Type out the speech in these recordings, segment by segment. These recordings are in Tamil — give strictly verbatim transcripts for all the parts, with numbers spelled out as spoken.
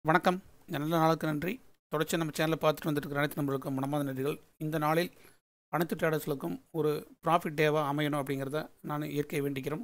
வணக்கம். நல்ல நாளுக்கு நன்றி. தொடர்ச்சி நம்ம சேனலை பார்த்துட்டு வந்துட்டு அனைத்து நம்பர்களுக்கும் மனமார்ந்த நன்றிகள். இந்த நாளில் அனைத்து ட்ரேடர்ஸ்களுக்கும் ஒரு ப்ராஃபிட் டேவாக அமையணும் அப்படிங்கிறத நான் இயற்கையை வேண்டிக்கிறோம்.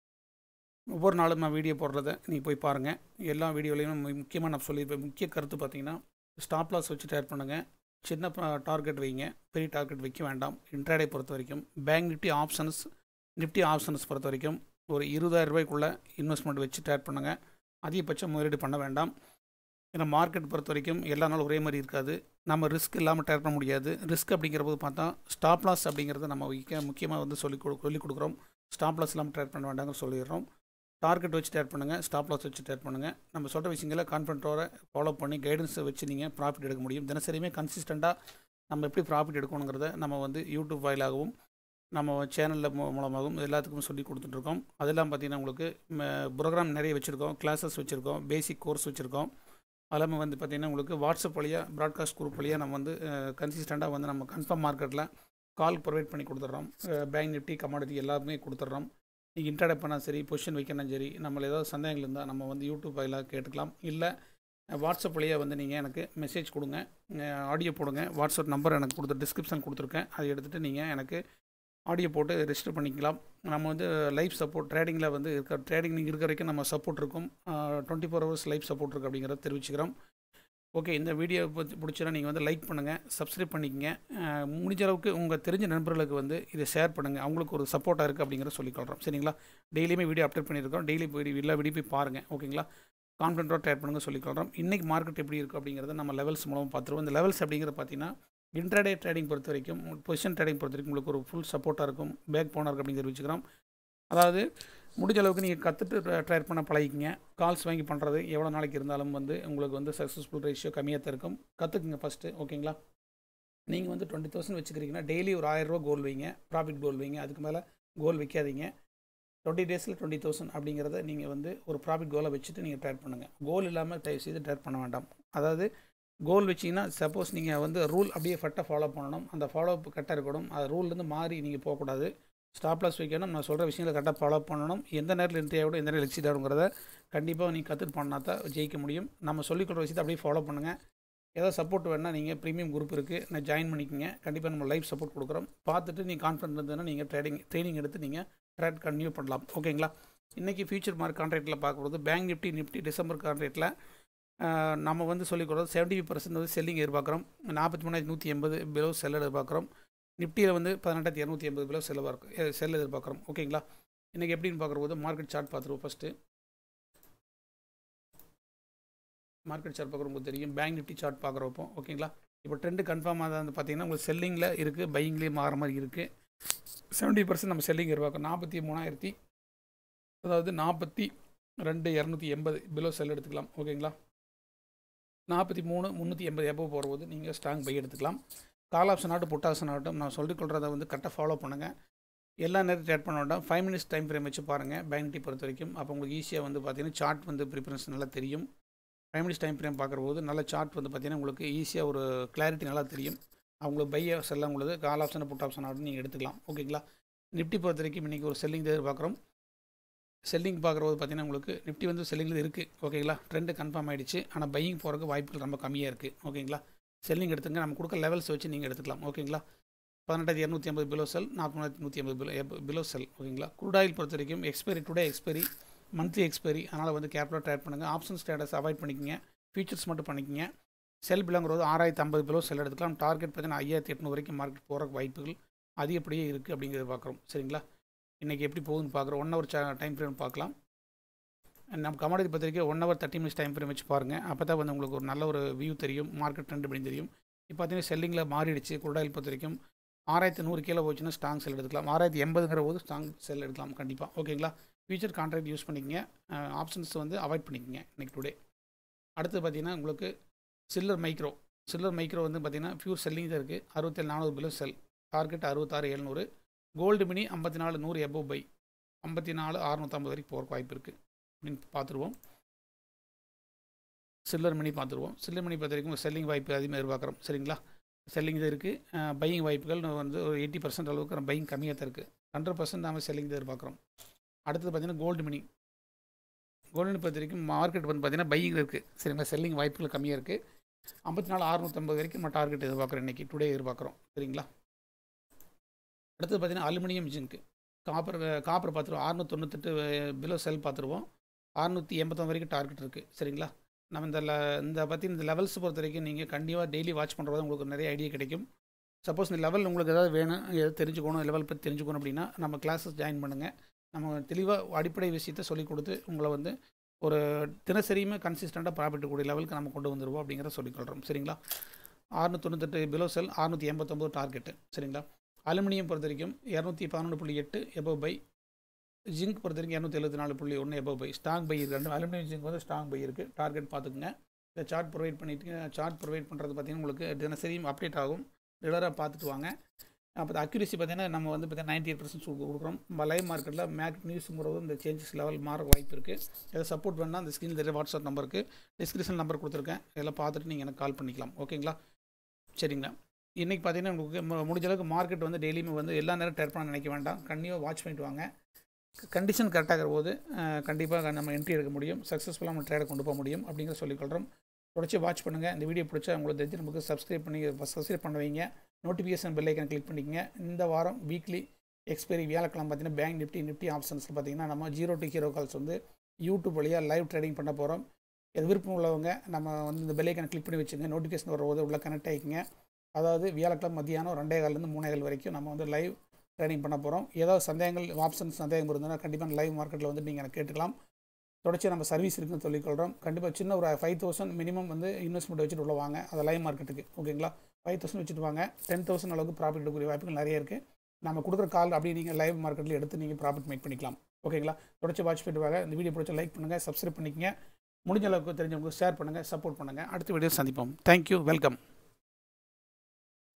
ஒவ்வொரு நாளும் நான் வீடியோ போடுறத நீங்கள் போய் பாருங்கள். எல்லா வீடியோலையும் முக்கியமாக நான் சொல்லியிருப்பேன். முக்கிய கருத்து பார்த்தீங்கன்னா, ஸ்டாப் லாஸ் வச்சு ட்ரேட் பண்ணுங்கள். சின்ன டார்கெட் வைங்க, பெரிய டார்கெட் வைக்க வேண்டாம். இன்ட்ராடே பொறுத்த வரைக்கும் bank Nifty options Nifty options பொறுத்த வரைக்கும் ஒரு இருபதாயிரம் ரூபாய்க்குள்ளே இன்வெஸ்ட்மெண்ட் வச்சு ட்ரேட் பண்ணுங்கள். அதிகபட்சம் முதலீடு பண்ண வேண்டாம். ஏன்னா மார்க்கெட் பொறுத்த வரைக்கும் எல்லா நாளும் ஒரே மாதிரி இருக்காது. நம்ம ரிஸ்க் இல்லாமல் ட்ரேட் பண்ண முடியாது. ரிஸ்க் அப்படிங்கிற போது பார்த்தா ஸ்டாப் லாஸ் அப்படிங்கிறத நம்ம முக்கியமாக வந்து சொல்லி கொடு சொல்லிக் கொடுக்குறோம். ஸ்டாப் லாஸ் இல்லாமல் ட்ரேட் பண்ண வேண்டாங்க சொல்லிடுறோம். டார்கெட் வச்சு ட்ரேட் பண்ணுங்கள், ஸ்டாப் லாஸ் வச்சு ட்ரேட் பண்ணுங்கள். நம்ம சொல்கிற விஷயங்களை கான்ஃபிடென்ட்டோட ஃபாலோ பண்ணி கைடன்ஸை வச்சு நீங்கள் ப்ராஃபிட் எடுக்க முடியும். தினசரியுமே கன்சிஸ்டண்ட்டாக நம்ம எப்படி ப்ராஃபிட் எடுக்கணுங்கிறத நம்ம வந்து யூடியூப் வாயிலாகவும் நம்ம சேனலில் மூலமாகவும் எல்லாத்துக்கும் சொல்லி கொடுத்துட்ருக்கோம். அதெல்லாம் பார்த்திங்கன்னா உங்களுக்கு ப்ரோக்ராம் நிறைய வச்சுருக்கோம், கிளாஸஸ் வச்சுருக்கோம், பேசிக் கோர்ஸ் வச்சுருக்கோம். எல்லாமே வந்து பார்த்திங்கன்னா உங்களுக்கு வாட்ஸ்அப் வழியாக ப்ராட்காஸ்ட் குரூப் வழியாக நம்ம வந்து கன்சிஸ்டண்ட்டாக வந்து நம்ம கன்ஃபார்ம் மார்க்கெட்டில் கால் ப்ரொவைட் பண்ணி கொடுத்துட்றோம். பேங்க் நிஃப்டி கமாடிட்டி எல்லாமே கொடுத்துட்றோம். நீங்கள் இன்ட்ராடே பண்ணால் சரி, பொசிஷன் வைக்கணும் சரி, நம்மள ஏதாவது சந்தேகங்கள் இருந்தால் நம்ம வந்து யூடியூப் வாயிலாக கேட்டுக்கலாம். இல்லை வாட்ஸ்அப் வழியாக வந்து நீங்கள் எனக்கு மெசேஜ் கொடுங்க, ஆடியோ போடுங்க. வாட்ஸ்அப் நம்பர் எனக்கு கொடுத்து டிஸ்கிரிப்ஷன் கொடுத்துருக்கேன். அதை எடுத்துகிட்டு நீங்கள் எனக்கு ஆடியோ போட்டு ரெஜிஸ்டர் பண்ணிக்கலாம். நம்ம வந்து லைவ் சப்போர்ட் ட்ரேடிங்கில் வந்து இருக்க ட்ரேடிங் நீங்கள் இருக்கிற வரைக்கும் நம்ம சப்போர்ட் இருக்கும். Twenty four hours live support இருக்குது அப்படிங்கிறத தெரிவிச்சுக்கிறோம். ஓகே, இந்த வீடியோ பற்றி பிடிச்சா நீங்கள் வந்து லைக் பண்ணுங்கள், சப்ஸ்கிரைப் பண்ணிக்கங்க. முடிஞ்ச அளவுக்கு உங்கள் தெரிஞ்ச நண்பர்களுக்கு வந்து இதை ஷேர் பண்ணுங்கள். அவங்களுக்கு ஒரு சப்போர்ட்டாக இருக்குது அப்படிங்கிறத சொல்லிக்கொள்கிறோம். சரிங்களா? டெய்லியுமே வீடியோ அப்டேட் பண்ணியிருக்கோம். டெய்லி போய் எல்லா வீடியோ போய் பாருங்கள். ஓகேங்களா? கான்ஃபிடென்ட்டாக ட்ரேட் பண்ணுங்கள் சொல்லிக்கொள்கிறோம். இன்றைக்கி மார்க்கெட் எப்படி இருக்குது அப்படிங்கிறத நம்ம லெவல்ஸ் மூலமாக பார்த்துருவோம். இந்த லெவல்ஸ் அப்படிங்கிறத பார்த்தீங்கன்னா இன்ட்ராடே ட்ரேடிங் பொறுத்த வரைக்கும், பொசிஷன் ட்ரேடிங் பொறுத்த வரைக்கும் உங்களுக்கு ஒரு ஃபுல் சப்போர்ட்டாக இருக்கும், பேக் போனாக இருக்குது அப்படிங்கிறத வச்சுக்கிறோம். அதாவது முடிஞ்ச அளவுக்கு நீங்கள் கற்றுட்டு ட்ரேட் பண்ண பழகிக்கிங்க. கால்ஸ் வாங்கி பண்ணுறது எவ்வளோ நாளைக்கு இருந்தாலும் வந்து உங்களுக்கு வந்து சக்ஸஸ்ஃபுல் ரேஷியோ கம்மியாக தான் இருக்கும். கற்றுக்குங்க ஃபஸ்ட்டு. ஓகேங்களா? நீங்கள் வந்து டுவெண்ட்டி தௌசண்ட் வச்சுக்கிறீங்கன்னா டெய்லி ஒரு ஆயிரரூவா கோல் வைங்க, ப்ராஃபிட் கோல் வைங்க. அதுக்கு மேலே கோல் வைக்காதீங்க. டுவெண்ட்டி டேஸில் டுவெண்ட்டி தௌசண்ட் அப்படிங்கிறத நீங்கள் வந்து ஒரு ப்ராஃபிட் கோலை வச்சுட்டு நீங்கள் ட்ரேட் பண்ணுங்கள். கோல் இல்லாமல் தயவு செய்து ட்ரேட் பண்ண வேண்டாம். அதாவது கோல் வச்சிங்கன்னா சப்போஸ் நீங்கள் வந்து ரூல் அப்படியே ஃபட்டாக ஃபாலோ பண்ணணும். அந்த ஃபாலோ அப் கரெக்டாக இருக்கணும். அது ரூல்லேருந்து மாறி நீங்கள் போகக்கூடாது. ஸ்டாப் லாஸ் வைக்கணும். நான் சொல்கிற விஷயங்களை கரெக்டாக ஃபாலோ பண்ணணும். எந்த நேரத்தில் என்ட்ரி ஆகிடும், எந்த நேரம் எக்ஸிட் ஆகுங்கிறத கண்டிப்பாக நீங்கள் கற்றுட்டு பண்ணால் தான் ஜெயிக்க முடியும். நம்ம சொல்லிக்கொடுற விஷயத்தை அப்படியே ஃபாலோ பண்ணுங்கள். ஏதாவது சப்போர்ட் வேணால் நீங்கள் ப்ரீமியம் குரூப் இருக்குது, நான் ஜாயின் பண்ணிக்கோங்க. கண்டிப்பாக நம்ம லைவ் சப்போர்ட் கொடுக்குறோம். பார்த்துட்டு நீங்கள் கான்ஃபிடன்ட் இருந்ததுன்னா நீங்கள் ட்ரேடிங் ட்ரைனிங் எடுத்து நீங்கள் ட்ரேட் கன்டினியூ பண்ணலாம். ஓகேங்களா? இன்றைக்கி ஃபியூச்சர் மார்க் கான்ட்ராக்டில் பார்க்குறது பேங்க் நிஃப்டி நிஃப்டி டிசம்பர் கான்ட்ராக்டில் நம்ம வந்து சொல்லிக் கொடுறது செவன்ட்டி ஃபைவ் பர்சன்ட் வந்து செல்லிங் எதிர்பார்க்குறோம். நாற்பத்தி மூணாயிரத்தி நூற்றி எண்பது பிலோ செல் எதிர்பார்க்குறோம். நிஃப்டியில் வந்து பதினெட்டாயிரத்தி இரநூத்தி எண்பது பிலோ செல் பார்க்க செல் எதிர்பார்க்குறோம். ஓகேங்களா? இன்றைக்கி எப்படின்னு பார்க்குறது மார்க்கெட் சார்ட் பார்த்துருவோம். ஃபஸ்ட்டு மார்க்கெட் சார்ட் பார்க்குறவங்களுக்கு தெரியும். பேங்க் நிஃப்டி சார்ட் பார்க்குறப்போ ஓகேங்களா? இப்போ ட்ரெண்டு கன்ஃபார்மாக தான் வந்து பார்த்தீங்கன்னா உங்களுக்கு செல்லிங்கில் இருக்குது, பையிங்லேயும் மாற மாதிரி இருக்குது. செவன்ட்டி பர்சன்ட் நம்ம செல்லிங் எதிர்பார்க்குறோம். நாற்பத்தி மூணாயிரத்தி அதாவது நாற்பத்தி ரெண்டு இரநூத்தி எண்பது பிலோ செல் எடுத்துக்கலாம். ஓகேங்களா? நாற்பத்தி மூணு முந்நூற்றி எண்பது எப்போ போடும்போது நீங்கள் ஸ்ட்ராங் பை எடுத்துக்கலாம். கால் ஆப்ஷன் ஆகட்டும், புட் ஆப்ஷன் ஆகட்டும், நான் சொல்லிக் கொள்றதை வந்து கரெக்டாக ஃபாலோ பண்ணுங்கள். எல்லா நேரத்தையும் ட்ரேட் பண்ண வேண்டாம். ஃபைவ் மினிட்ஸ் டைம் ஃப்ரேம் வச்சு பாருங்கள் பேங்க் நிஃப்டி பொறுத்த வரைக்கும். அப்போ உங்களுக்கு ஈஸியாக வந்து பார்த்தீங்கன்னா சார்ட் வந்து ப்ரிஃபரன்ஸ் நல்லா தெரியும். ஃபைவ் மினிட்ஸ் டைம் ஃப்ரேம் பார்க்கும்போது நல்ல சார்ட் வந்து பார்த்தீங்கன்னா உங்களுக்கு ஈஸியாக ஒரு கிளாரிட்டி நல்லா தெரியும். அவங்களுக்கு பை செல்லாம் உங்களுக்கு கால் ஆப்ஷன் புட் ஆப்ஷன் ஆகட்டும் நீங்கள் எடுத்துக்கலாம். ஓகேங்களா? நிஃப்டி பொறுத்த வரைக்கும் இன்றைக்கி ஒரு செல்லிங் தான் எதிர்பார்க்குறோம். செல்லிங் பார்க்குறது பார்த்தீங்கன்னா உங்களுக்கு நிஃப்டி வந்து செல்லிங்கில் இருக்குது. ஓகேங்களா? ட்ரெண்டு கன்ஃபார்ம் ஆகிடுச்சு. ஆனால் பையிங் போகிறதுக்கு வாய்ப்புகள் ரொம்ப கம்மியாக இருக்குது. ஓகேங்களா? செல்லிங் எடுத்துங்க. நம்ம கொடுக்க லெவல்ஸ் வச்சு நீங்கள் எடுத்துக்கலாம். ஓகேங்களா? பதினெட்டாயிரத்தி இரநூத்தி ஐம்பது பிலோ செல், நாற்பத்தி மூணாயிரத்தி நூற்றி ஐம்பது பிலோ பிலோ செல். ஓகேங்களா? க்ரூட் ஆயில் பொறுத்த வரைக்கும் expiry today expiry, monthly expiry. அதனால் வந்து கேபிட்டல் ட்ரேட் பண்ணுங்கள். ஆப்ஷன் ஸ்டேட்டஸ் அவாய்ட் பண்ணிக்கோங்க. ஃபியூச்சர்ஸ் மட்டும் பண்ணிக்கோங்க. செல் பிலங்கிறது ஆறாயிரத்தி ஐம்பது பிலோ செல் எடுத்துக்கலாம். டார்கெட் பார்த்தீங்கன்னா ஐயாயிரத்தி எட்நூறு வரைக்கும் மார்க்கெட் போகிறக்கு வாய்ப்புகள் அதிகப்படியே இருக்குது அப்படிங்கிறத பார்க்குறோம். சரிங்களா? இன்றைக்கி எப்படி போகுதுன்னு பார்க்குறோம். ஒன் ஹவர் டைம் ஃப்ரேம் பார்க்கலாம். நம்ம கமாடிட்டி பொறுத்த வரைக்கும் one hour thirty minutes time frame வச்சு பாருங்கள். அப்போ தான் வந்து உங்களுக்கு ஒரு நல்ல ஒரு வியூ தெரியும், மார்க்கெட் ட்ரெண்ட் அப்படின்னு தெரியும். இப்போ பார்த்தீங்கன்னா செல்லிங்கில் மாறிடுச்சு. குரூட் ஆயில் பொறுத்த வரைக்கும் ஆறாயிரத்தி நூறு கீழே போச்சுன்னா ஸ்ட்ராங் செல் எடுத்துக்கலாம். ஆறாயிரத்தி எண்பதுங்கிற போது ஸ்ட்ராங் செல் எடுக்கலாம் கண்டிப்பாக. ஓகேங்களா? ஃபியூச்சர் கான்ட்ராக்ட் யூஸ் பண்ணிக்கங்க. ஆப்ஷன்ஸ் வந்து அவாய்ட் பண்ணிக்கங்க இன்றைக்கி டுடே. அடுத்து பார்த்தீங்கன்னா உங்களுக்கு சில்லர் மைக்ரோ சில்லர் மைக்ரோ வந்து பார்த்தீங்கன்னா ஃபியூர் செல்லிங் தான் இருக்குது. அறுபத்தேழு நானூறு பிலோ செல், டார்கெட் அறுபத்தாறு எழுநூறு. கோல்டு மினி ஐம்பத்தி நாலு நூறு எபோ பை, ஐம்பத்தி நாலு அறுநூற்றம்பது வரைக்கும் போகிறக்கு வாய்ப்பு இருக்குது அப்படின்னு பார்த்துருவோம். சில்லர் மணி பார்த்துருவோம். சில்லர் மணி பொறுத்த வரைக்கும் செல்லிங் வாய்ப்பு அதிகமாக எதிர்பார்க்குறோம். சரிங்களா? செல்லிங் தான் இருக்குது. பையிங் வாய்ப்புகள் வந்து ஒரு எயிட்டி பர்சன்ட் அளவுக்கு பையிங் கம்மியாக தான் இருக்குது. ஹண்ட்ரட் பர்சன்ட் நாம் செல்லிங் தான் எதிர்பார்க்குறோம். அடுத்தது பார்த்திங்கன்னா கோல்டு மினி கோல்டு பொறுத்த வரைக்கும் மார்க்கெட் வந்து பார்த்தீங்கன்னா பையிங் இருக்குது சரிங்களா, செல்லிங் வாய்ப்புகள் கம்மியாக இருக்குது. ஐம்பத்தி நாலு அறுநூற்றம்பது வரைக்கும் நம்ம டார்கெட் எதிர்பார்க்குறோம், இன்றைக்கி டுடே எதிர்பார்க்குறோம் சரிங்களா. அடுத்தது பார்த்தீங்கன்னா அலுமினியம் ஜிங்க் காப்பர் காப்பர் பார்த்துருவோம், அறுநூற்றி தொண்ணூத்தெட்டு பிலோ செல் பார்த்துருவோம், அறுநூற்றி எண்பத்தொன்று வரைக்கும் டார்கெட் இருக்குது சரிங்களா. நம்ம இந்த இந்த பற்றி இந்த லெவல்ஸ் பொறுத்த வரைக்கும் நீங்கள் கண்டிப்பாக டெய்லி வாட்ச் பண்ணுறது உங்களுக்கு நிறைய ஐடியா கிடைக்கும். சப்போஸ் இந்த லெவல் உங்களுக்கு ஏதாவது வேணும், எதாவது தெரிஞ்சுக்கணும், லெவல் பற்றி தெரிஞ்சுக்கணும் அப்படின்னா நம்ம கிளாஸஸ் ஜாயின் பண்ணுங்கள். நம்ம தெளிவாக அடிப்படை விஷயத்தை சொல்லிக் கொடுத்து உங்களை வந்து ஒரு தினசரியுமே கன்சிஸ்டண்ட்டாக ப்ராஃபிட் கூடிய லெவலுக்கு நம்ம கொண்டு வந்துடுவோம் அப்படிங்கிறத சொல்லிக்கொள்கிறோம் சரிங்களா. அறுநூற்றி தொண்ணூத்தெட்டு பிலோ செல், அறுநூற்றி எண்பத்தொம்பது டார்கெட்டு சரிங்களா. அலுமினியம் பொறுத்த வரைக்கும் இரநூத்தி பதினொன்று புள்ளி எட்டு எபோவ் பை, ஜிங்க் பொறுத்த வரைக்கும் இரநூத்தி எழுபத்தி நாலு புள்ளி ஒன்று எபோவ் பை, ஸ்ட்ராங் பை இருக்குது. ரெண்டு அலுமினியம் ஜிங்க் வந்து ஸ்ட்ராங் பை இருக்குது, டார்கெட் பார்த்துக்குங்க. இந்த சார்ட் ப்ரொவைட் பண்ணிட்டு சார்ட் ப்ரொவைட் பண்ணுறது பார்த்திங்கன்னா உங்களுக்கு தினசரியும் அப்டேட் ஆகும், ரெகுலராக பார்த்துட்டு வாங்க. அப்போ அக்யூரேசி பார்த்தீங்கன்னா நம்ம வந்து பார்த்தீங்கன்னா நைன்டி எயிட் பர்சன்ட் கொடுக்குறோம். நம்ம லைவ் மார்க்கெட்டில் மேக் நியூஸுங்கிறது இந்த சேஞ்சஸ் லெவல் மாற வாய்ப்பு இருக்குது. எதாவது சப்போர்ட் வேணால் அந்த ஸ்க்ரீனில் தெரிய வாட்ஸ்அப் நம்பருக்கு டிஸ்கிரிப்ஷன் நம்பர் கொடுத்துருக்கேன், இதெல்லாம் பார்த்துட்டு நீங்கள் எனக்கு கால் பண்ணிக்கலாம் ஓகேங்களா. சரிங்களா. இன்றைக்கி பார்த்தீங்கன்னா உங்களுக்கு முடிஞ்ச அளவுக்கு மார்க்கெட் வந்து டெய்லியுமே வந்து எல்லா நேரம் ட்ரேட் பண்ண நினைக்க வேண்டாம், கண்டிப்பாக வாட்ச் பண்ணிட்டு வாங்க. கண்டிஷன் கரெக்டாகிற போது கண்டிப்பாக நம்ம என்ட்ரி எடுக்க முடியும், சக்ஸஸ்ஃபுல்லாக நம்ம ட்ரேடை கொண்டு போக முடியும் அப்படிங்கிற சொல்லிக்கொள்கிறோம். தொடர்ச்சி வாட்ச் பண்ணுங்கள். இந்த வீடியோ பிடிச்சா உங்களுக்கு தெரிஞ்சு நமக்கு சப்ஸ்கிரைப் பண்ணி சப்ஸ்கிரைப் பண்ண வைங்க, நோட்டிஃபிகேஷன் பெல் ஐக்கன் கிளிக் பண்ணிக்கங்க. இந்த வாரம் வீக்லி எக்ஸ்பைரி வியாழக்கிழமை பார்த்தீங்கன்னா பேங்க் நிஃப்டி நிஃப்டி ஆப்ஷன்ஸில் பார்த்தீங்கன்னா நம்ம ஜீரோ டு ஹீரோ கால்ஸ் வந்து யூடியூப் வழியாக லைவ் ட்ரேடிங் பண்ண போகிறோம். எது விருப்பம் உள்ளவங்க நம்ம வந்து இந்த பெல் ஐக்கனை கிளிக் பண்ணி வச்சுங்க, நோட்டிஃபிகேஷன் வரும்போது உள்ள கனெக்ட் ஆகிக்குங்க. அதாவது வியாழக்கிழமை மத்தியானம் ரெண்டே காலிலேருந்து மூணே கால் வரைக்கும் நம்ம வந்து லைவ் ட்ரேடிங் பண்ண போகிறோம். ஏதாவது சந்தேகங்கள் ஆப்ஷன்ஸ் சந்தேகம் இருந்ததுன்னா கண்டிப்பாக லைவ் மார்க்கெட்டில் வந்து நீங்கள் எனக்கு கேட்டுக்கலாம். தொடர்ச்சி நம்ம சர்வீஸ் இருக்குன்னு சொல்லிக்கொள்கிறோம். கண்டிப்பாக சின்ன ஒரு ஃபைவ் தௌசண்ட் மினிமம் வந்து இன்வெஸ்ட்மெண்ட் வச்சுட்டு உள்ள வாங்க, அதை லைவ் மார்க்கெட்டுக்கு ஓகேங்களா. ஃபைவ் தௌசண்ட் வச்சுட்டு வாங்க, டென் தௌசண்ட் அளவுக்கு ப்ராஃபிட் எடுக்கக்கூடிய வாய்ப்புகள் நிறைய இருக்குது. நம்ம கொடுக்குற கால் அப்படி நீங்கள் லைவ் மார்க்கெட்டில் எடுத்து நீங்கள் ப்ராஃபிட் மேக் பண்ணிக்கலாம் ஓகேங்களா. தொடர்ச்சி வாட்ச் பண்ணிட்டு வாங்க. இந்த வீடியோ பிடிச்சா லைக் பண்ணுங்கள், சப்ஸ்கிரைப் பண்ணிக்கங்க, முடிஞ்ச அளவுக்கு தெரிஞ்சவங்களுக்கு ஷேர் பண்ணுங்கள், சப்போர்ட் பண்ணுங்கள். அடுத்த வீடியோ சந்திப்போம். Thank you, welcome.